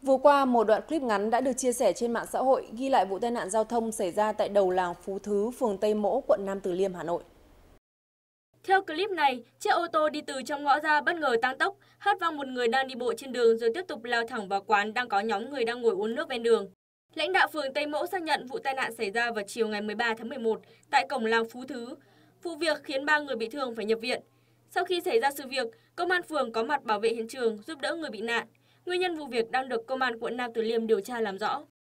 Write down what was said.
Vừa qua, một đoạn clip ngắn đã được chia sẻ trên mạng xã hội ghi lại vụ tai nạn giao thông xảy ra tại đầu làng Phú Thứ, phường Tây Mỗ, quận Nam Từ Liêm, Hà Nội. Theo clip này, chiếc ô tô đi từ trong ngõ ra bất ngờ tăng tốc, hất văng một người đang đi bộ trên đường rồi tiếp tục lao thẳng vào quán đang có nhóm người đang ngồi uống nước ven đường. Lãnh đạo phường Tây Mỗ xác nhận vụ tai nạn xảy ra vào chiều ngày 13 tháng 11 tại cổng làng Phú Thứ. Vụ việc khiến 3 người bị thương phải nhập viện. Sau khi xảy ra sự việc, công an phường có mặt bảo vệ hiện trường giúp đỡ người bị nạn. Nguyên nhân vụ việc đang được công an quận Nam Từ Liêm điều tra làm rõ.